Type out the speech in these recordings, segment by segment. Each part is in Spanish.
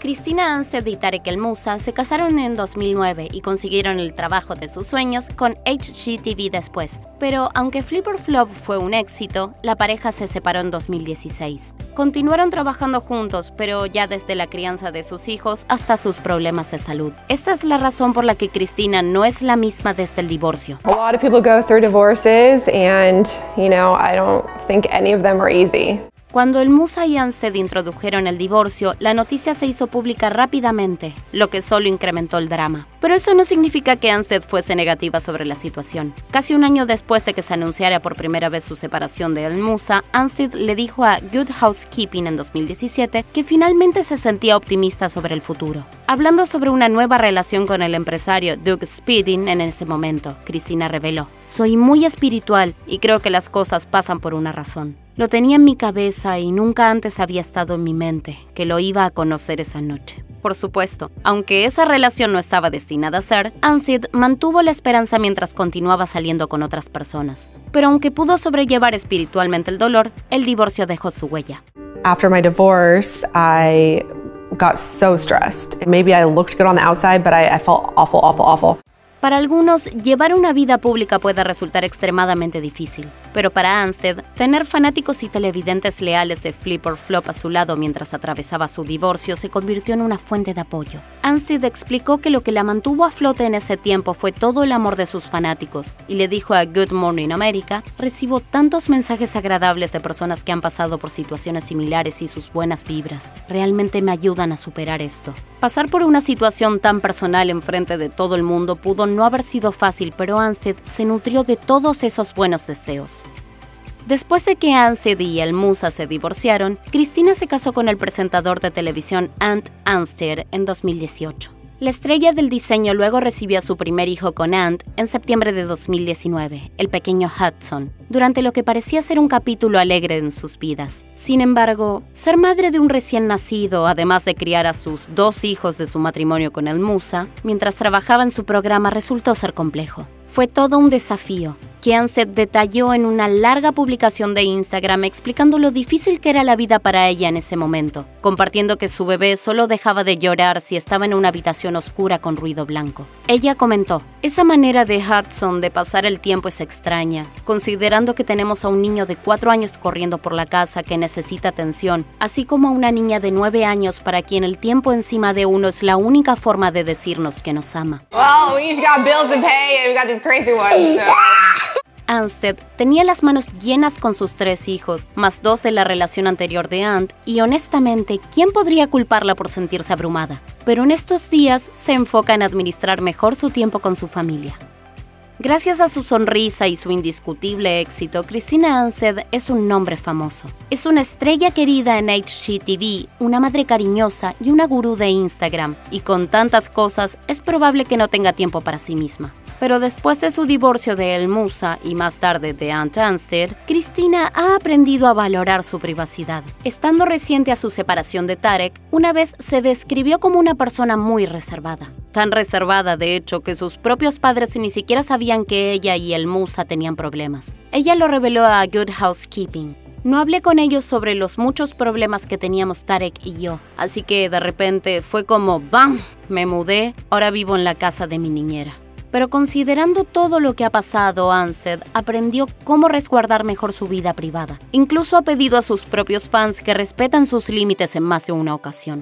Christina Anstett y Tarek El Moussa se casaron en 2009 y consiguieron el trabajo de sus sueños con HGTV después. Pero aunque Flip or Flop fue un éxito, la pareja se separó en 2016. Continuaron trabajando juntos, pero ya desde la crianza de sus hijos hasta sus problemas de salud. Esta es la razón por la que Christina no es la misma desde el divorcio. A lot of people go through divorces and, I don't think any of them are easy. Cuando El Moussa y Anstett introdujeron el divorcio, la noticia se hizo pública rápidamente, lo que solo incrementó el drama. Pero eso no significa que Anstett fuese negativa sobre la situación. Casi un año después de que se anunciara por primera vez su separación de El Moussa, Anstett le dijo a Good Housekeeping en 2017 que finalmente se sentía optimista sobre el futuro. Hablando sobre una nueva relación con el empresario Doug Spedding en ese momento, Christina reveló: "Soy muy espiritual y creo que las cosas pasan por una razón. Lo tenía en mi cabeza y nunca antes había estado en mi mente, que lo iba a conocer esa noche". Por supuesto, aunque esa relación no estaba destinada a ser, Anstett mantuvo la esperanza mientras continuaba saliendo con otras personas. Pero aunque pudo sobrellevar espiritualmente el dolor, el divorcio dejó su huella. After my divorce, I got so stressed. Maybe I looked good on the outside, but I felt awful, awful, awful. Para algunos, llevar una vida pública puede resultar extremadamente difícil, pero para Anstett, tener fanáticos y televidentes leales de Flip or Flop a su lado mientras atravesaba su divorcio se convirtió en una fuente de apoyo. Anstett explicó que lo que la mantuvo a flote en ese tiempo fue todo el amor de sus fanáticos, y le dijo a Good Morning America: "Recibo tantos mensajes agradables de personas que han pasado por situaciones similares y sus buenas vibras realmente me ayudan a superar esto". Pasar por una situación tan personal enfrente de todo el mundo pudo no haber sido fácil, pero Anstett se nutrió de todos esos buenos deseos. Después de que Anstett y El Moussa se divorciaron, Christina se casó con el presentador de televisión Ant Anstead en 2018. La estrella del diseño luego recibió a su primer hijo con Ant en septiembre de 2019, el pequeño Hudson, durante lo que parecía ser un capítulo alegre en sus vidas. Sin embargo, ser madre de un recién nacido, además de criar a sus 2 hijos de su matrimonio con El Moussa, mientras trabajaba en su programa, resultó ser complejo. Fue todo un desafío, que Anstett detalló en una larga publicación de Instagram explicando lo difícil que era la vida para ella en ese momento, compartiendo que su bebé solo dejaba de llorar si estaba en una habitación oscura con ruido blanco. Ella comentó: "Esa manera de Hudson de pasar el tiempo es extraña, considerando que tenemos a un niño de 4 años corriendo por la casa que necesita atención, así como a una niña de 9 años para quien el tiempo encima de uno es la única forma de decirnos que nos ama". Well, we each got bills to pay and we got these crazy ones, so... Anstett tenía las manos llenas con sus 3 hijos, más 2 de la relación anterior de Ant, y honestamente, ¿quién podría culparla por sentirse abrumada? Pero en estos días se enfoca en administrar mejor su tiempo con su familia. Gracias a su sonrisa y su indiscutible éxito, Christina Anstett es un nombre famoso. Es una estrella querida en HGTV, una madre cariñosa y una gurú de Instagram, y con tantas cosas es probable que no tenga tiempo para sí misma. Pero después de su divorcio de El Moussa y más tarde de Ant Anstead, Christina ha aprendido a valorar su privacidad. Estando reciente a su separación de Tarek, una vez se describió como una persona muy reservada. Tan reservada, de hecho, que sus propios padres ni siquiera sabían que ella y El Moussa tenían problemas. Ella lo reveló a Good Housekeeping: "No hablé con ellos sobre los muchos problemas que teníamos Tarek y yo, así que de repente fue como ¡bam! Me mudé, ahora vivo en la casa de mi niñera". Pero considerando todo lo que ha pasado, Anstett aprendió cómo resguardar mejor su vida privada. Incluso ha pedido a sus propios fans que respetan sus límites en más de una ocasión.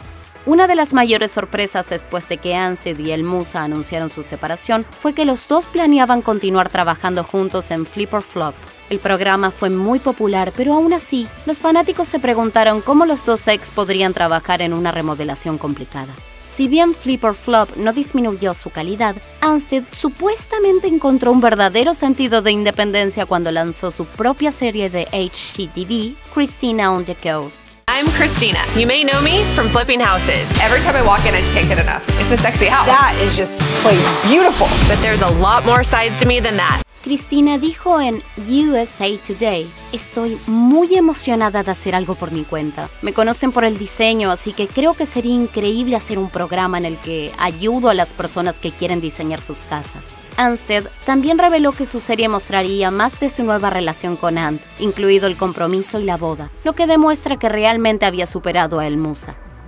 Una de las mayores sorpresas después de que Anstett y El Moussa anunciaron su separación fue que los dos planeaban continuar trabajando juntos en Flip or Flop. El programa fue muy popular, pero aún así, los fanáticos se preguntaron cómo los dos ex podrían trabajar en una remodelación complicada. Si bien Flip or Flop no disminuyó su calidad, Anstett supuestamente encontró un verdadero sentido de independencia cuando lanzó su propia serie de HGTV, Christina on the Coast. I'm Christina. You may know me from flipping houses. Every time I walk in, I just can't get enough. It's a sexy house. That is just like beautiful. But there's a lot more sides to me than that. Christina dijo en USA Today: "Estoy muy emocionada de hacer algo por mi cuenta. Me conocen por el diseño, así que creo que sería increíble hacer un programa en el que ayudo a las personas que quieren diseñar sus casas". Anstett también reveló que su serie mostraría más de su nueva relación con Ant, incluido el compromiso y la boda, lo que demuestra que realmente había superado a El Moussa.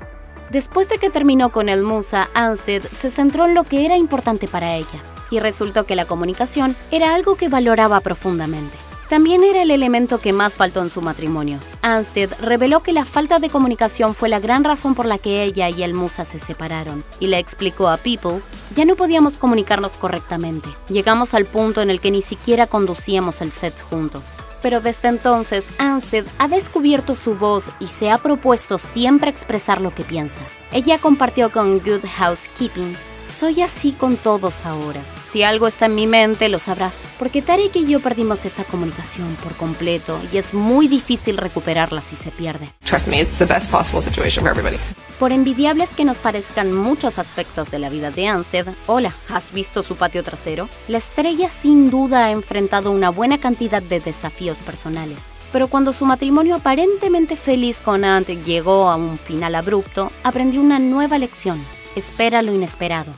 Después de que terminó con el Musa, Anstead se centró en lo que era importante para ella, y resultó que la comunicación era algo que valoraba profundamente. También era el elemento que más faltó en su matrimonio. Anstead reveló que la falta de comunicación fue la gran razón por la que ella y el Musa se separaron, y le explicó a People: ya no podíamos comunicarnos correctamente. Llegamos al punto en el que ni siquiera conducíamos el set juntos. Pero desde entonces, Anstead ha descubierto su voz y se ha propuesto siempre expresar lo que piensa. Ella compartió con Good Housekeeping: soy así con todos ahora. Si algo está en mi mente, lo sabrás, porque Tarek y yo perdimos esa comunicación por completo y es muy difícil recuperarla si se pierde. Trust me, it's the best possible situation for everybody. Por envidiables que nos parezcan muchos aspectos de la vida de Anstead, hola, ¿has visto su patio trasero? La estrella sin duda ha enfrentado una buena cantidad de desafíos personales. Pero cuando su matrimonio aparentemente feliz con Ant llegó a un final abrupto, aprendió una nueva lección: espera lo inesperado.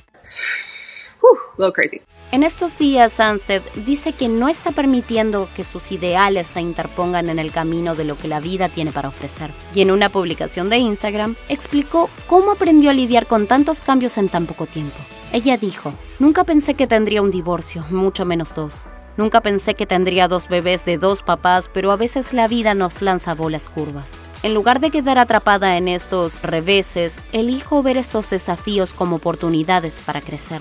A little crazy. En estos días, Anstead dice que no está permitiendo que sus ideales se interpongan en el camino de lo que la vida tiene para ofrecer. Y en una publicación de Instagram, explicó cómo aprendió a lidiar con tantos cambios en tan poco tiempo. Ella dijo: nunca pensé que tendría un divorcio, mucho menos 2. Nunca pensé que tendría 2 bebés de 2 papás, pero a veces la vida nos lanza bolas curvas. En lugar de quedar atrapada en estos reveses, elijo ver estos desafíos como oportunidades para crecer.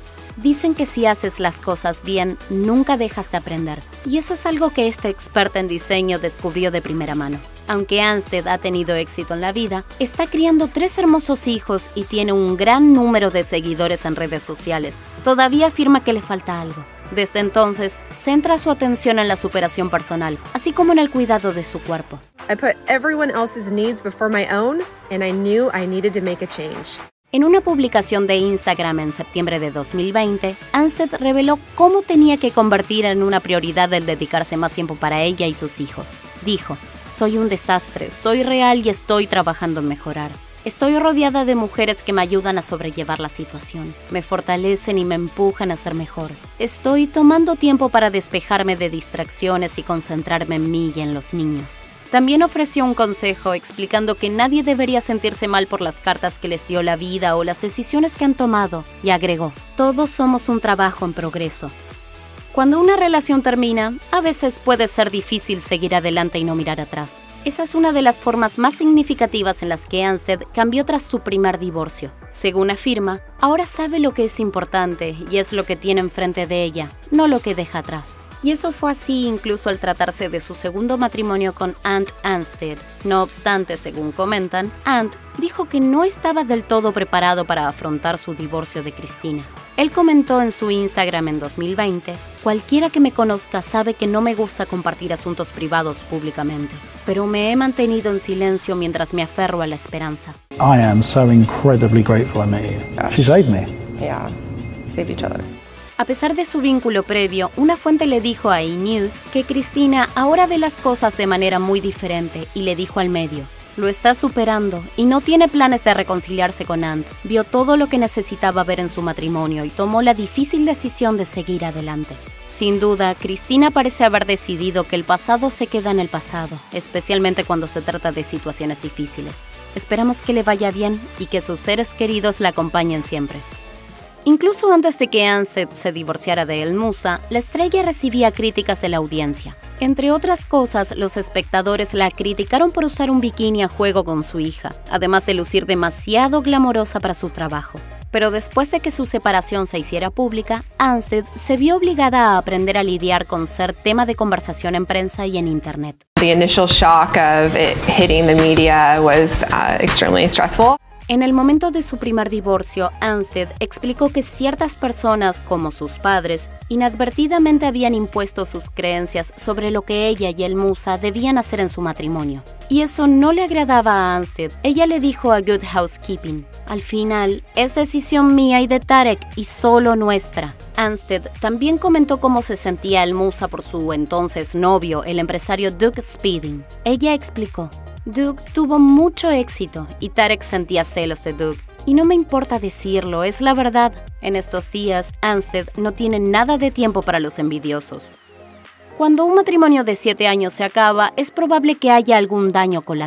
Dicen que si haces las cosas bien, nunca dejas de aprender. Y eso es algo que esta experta en diseño descubrió de primera mano. Aunque Anstead ha tenido éxito en la vida, está criando 3 hermosos hijos y tiene un gran número de seguidores en redes sociales. Todavía afirma que le falta algo. Desde entonces, centra su atención en la superación personal, así como en el cuidado de su cuerpo. I put everyone else's needs before my own, and I knew I needed to make a change. En una publicación de Instagram en septiembre de 2020, Anstead reveló cómo tenía que convertir en una prioridad el dedicarse más tiempo para ella y sus hijos. Dijo: soy un desastre, soy real y estoy trabajando en mejorar. Estoy rodeada de mujeres que me ayudan a sobrellevar la situación, me fortalecen y me empujan a ser mejor. Estoy tomando tiempo para despejarme de distracciones y concentrarme en mí y en los niños. También ofreció un consejo explicando que nadie debería sentirse mal por las cartas que les dio la vida o las decisiones que han tomado, y agregó: todos somos un trabajo en progreso. Cuando una relación termina, a veces puede ser difícil seguir adelante y no mirar atrás. Esa es una de las formas más significativas en las que Anstead cambió tras su primer divorcio. Según afirma, ahora sabe lo que es importante y es lo que tiene enfrente de ella, no lo que deja atrás. Y eso fue así incluso al tratarse de su segundo matrimonio con Ant Anstead. No obstante, según comentan, Ant dijo que no estaba del todo preparado para afrontar su divorcio de Cristina. Él comentó en su Instagram en 2020: cualquiera que me conozca sabe que no me gusta compartir asuntos privados públicamente, pero me he mantenido en silencio mientras me aferro a la esperanza. I am so incredibly grateful I met you. She saved me. Yeah, saved each other. A pesar de su vínculo previo, una fuente le dijo a E! que Cristina ahora ve las cosas de manera muy diferente y le dijo al medio: lo está superando y no tiene planes de reconciliarse con Ant. Vio todo lo que necesitaba ver en su matrimonio y tomó la difícil decisión de seguir adelante. Sin duda, Cristina parece haber decidido que el pasado se queda en el pasado, especialmente cuando se trata de situaciones difíciles. Esperamos que le vaya bien y que sus seres queridos la acompañen siempre. Incluso antes de que Anstead se divorciara de El Musa, la estrella recibía críticas de la audiencia. Entre otras cosas, los espectadores la criticaron por usar un bikini a juego con su hija, además de lucir demasiado glamorosa para su trabajo. Pero después de que su separación se hiciera pública, Anstead se vio obligada a aprender a lidiar con ser tema de conversación en prensa y en internet. The initial shock of it hitting the media was extremely stressful. En el momento de su primer divorcio, Anstead explicó que ciertas personas, como sus padres, inadvertidamente habían impuesto sus creencias sobre lo que ella y el Musa debían hacer en su matrimonio. Y eso no le agradaba a Anstead. Ella le dijo a Good Housekeeping: al final, es decisión mía y de Tarek, y solo nuestra. Anstead también comentó cómo se sentía el Musa por su entonces novio, el empresario Doug Spedding. Ella explicó: Doug tuvo mucho éxito y Tarek sentía celos de Doug. Y no me importa decirlo, es la verdad. En estos días, Anstead no tiene nada de tiempo para los envidiosos. Cuando un matrimonio de 7 años se acaba, es probable que haya algún daño colateral.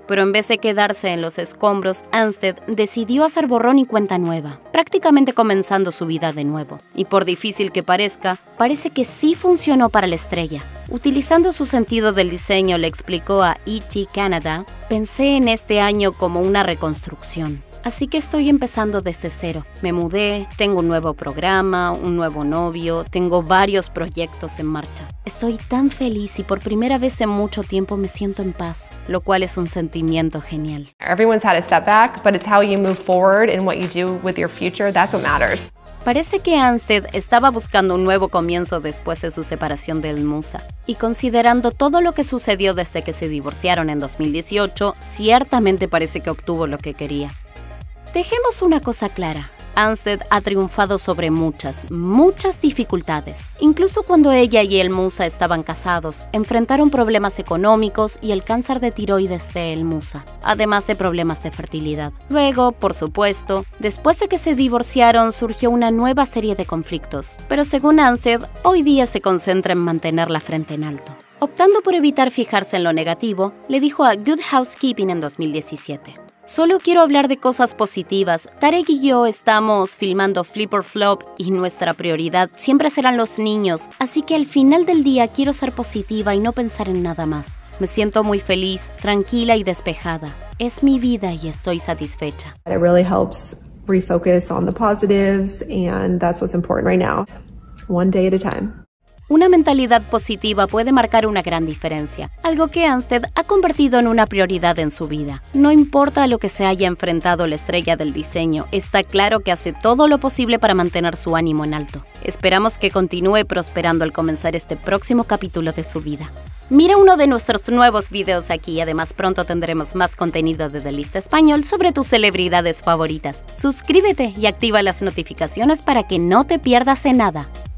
Pero en vez de quedarse en los escombros, Anstead decidió hacer borrón y cuenta nueva, prácticamente comenzando su vida de nuevo. Y por difícil que parezca, parece que sí funcionó para la estrella. Utilizando su sentido del diseño, le explicó a E.T. Canada: pensé en este año como una reconstrucción. Así que estoy empezando desde cero. Me mudé, tengo un nuevo programa, un nuevo novio, tengo varios proyectos en marcha. Estoy tan feliz y por primera vez en mucho tiempo me siento en paz, lo cual es un sentimiento genial. Everyone's had a setback, but it's how you move forward and what you do with your future. That's what matters. Parece que Anstead estaba buscando un nuevo comienzo después de su separación del Musa. Y considerando todo lo que sucedió desde que se divorciaron en 2018, ciertamente parece que obtuvo lo que quería. Dejemos una cosa clara. Anstead ha triunfado sobre muchas dificultades. Incluso cuando ella y el Musa estaban casados, enfrentaron problemas económicos y el cáncer de tiroides de el Musa, además de problemas de fertilidad. Luego, por supuesto, después de que se divorciaron, surgió una nueva serie de conflictos. Pero según Anstead, hoy día se concentra en mantener la frente en alto. Optando por evitar fijarse en lo negativo, le dijo a Good Housekeeping en 2017. Solo quiero hablar de cosas positivas. Tarek y yo estamos filmando Flip or Flop y nuestra prioridad siempre serán los niños, así que al final del día quiero ser positiva y no pensar en nada más. Me siento muy feliz, tranquila y despejada. Es mi vida y estoy satisfecha. It really helps refocus on the positives, and that's what's important right now. One day at a time. Una mentalidad positiva puede marcar una gran diferencia, algo que Anstead ha convertido en una prioridad en su vida. No importa a lo que se haya enfrentado la estrella del diseño, está claro que hace todo lo posible para mantener su ánimo en alto. Esperamos que continúe prosperando al comenzar este próximo capítulo de su vida. Mira uno de nuestros nuevos videos aquí, además pronto tendremos más contenido de The List Español sobre tus celebridades favoritas. Suscríbete y activa las notificaciones para que no te pierdas en nada.